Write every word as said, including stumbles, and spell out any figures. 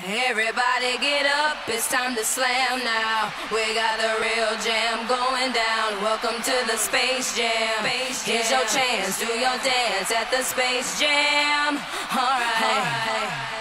Everybody get up, it's time to slam now. We got the real jam going down. Welcome to the Space Jam. Here's your chance, do your dance at the Space Jam. Alright. All right.